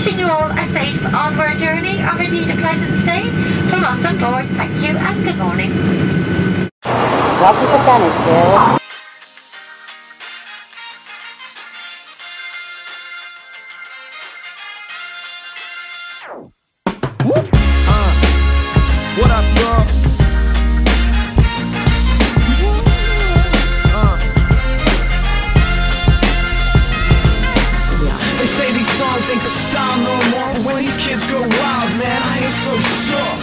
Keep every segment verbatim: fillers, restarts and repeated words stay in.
Wishing you all a safe onward journey or indeed a pleasant stay. From us on board, thank you and good morning. Welcome to Venice, girls. Uh, what up, bro? Uh. They say these songs ain't the style no more, but when these kids go wild, man, I ain't so sure.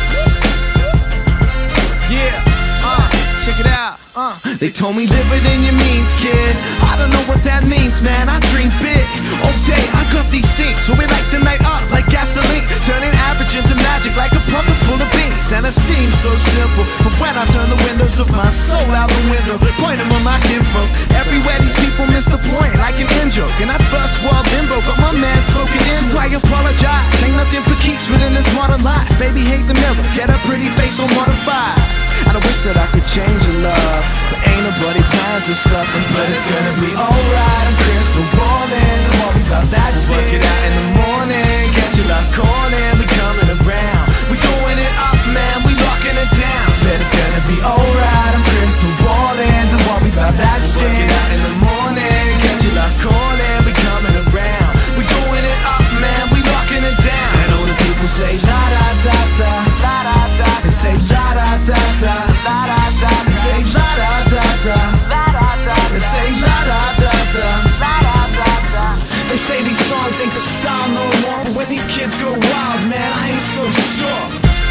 Yeah, uh, check it out. Uh, they told me live within your means, kid. I don't know what that means, man. I dream big. All day I got these things, so we light the night up like gasoline, turning average into magic like a pocket full of beans. And it seems so simple, but when I turn the windows of my soul out the window, point them on my info, everywhere these people miss the point like an in-joke. In that first world limbo, got my man smoking in. So I apologize, ain't nothing for keeps within this modern life. Baby, hate the mirror, get a pretty face on modified. And I wish that I could change your love, but ain't nobody plans and stuff. But it's gonna be alright, I'm crystal balling. Don't worry about that shit. Work it out in the morning, get your last calling. We coming around, we doing it up, man, we locking it down. Said it's gonna be alright, I'm crystal balling. Don't worry about that shit. Work it out in the morning, get your last calling. We coming around, we doing it up, man, we locking it down. And all the people say la da da da, la da da, and say la da da da, la da da, and say la da da da, la da da, and say la da da da, la da da da. They say these songs ain't the style no more, but when these kids go wild, man, I ain't so sure.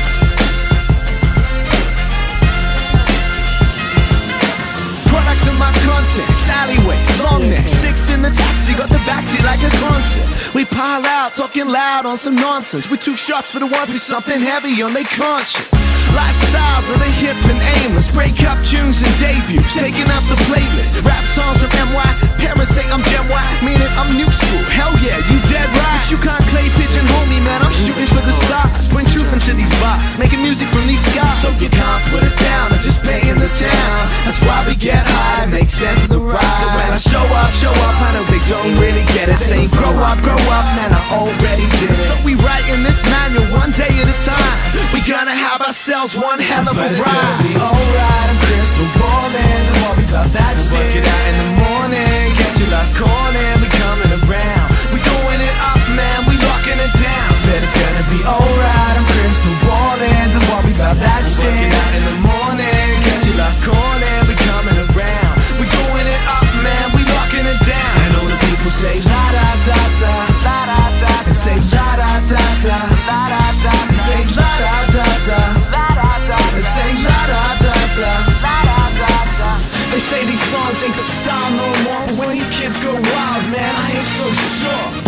Product of my context, alleyways, long necks, six in the taxi, got the backseat like a concert. We pile out, talking loud on some nonsense. We took shots for the ones with something heavy on their conscience. Lifestyles of the hip and aimless, break up tunes and debuts, taking up the playlist. Rap songs from M Y, parents say I'm Gen Y, meaning I'm new school. Hell yeah, you dead right, but you can't clay pigeonhole me, man. I'm shooting for the stars, bring truth into these bars, making music from these skies. So you can't put it down, I just pay in the town. That's why we get high, make sense of the ride. So when I show up, show up, I know they don't really get it. Saying grow up, grow up, man, I already did it. So we writing this manual one day at a time. We gonna have ourselves one hell of a ride. But it's gonna be alright, I'm crystal balling. Don't worry about that shit. Work it out in the morning, get your last calling. We coming around, we doing it up, man, we locking it down. Said it's gonna be alright, I'm crystal balling. Don't worry about that shit. Work it out in the morning, get your last calling. We coming around, we doing it up, man, we locking it down. And all the people say la da da da, la da da, and say la da da da, la da da, and say la da da da, la da da, and say la da da da, la da da da. They say these songs ain't the style no more, but when these kids go wild, man, I ain't so sure.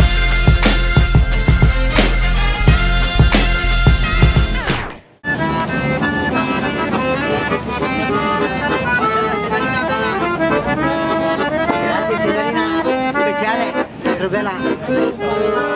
Grazie signorina, speciale, Rubella.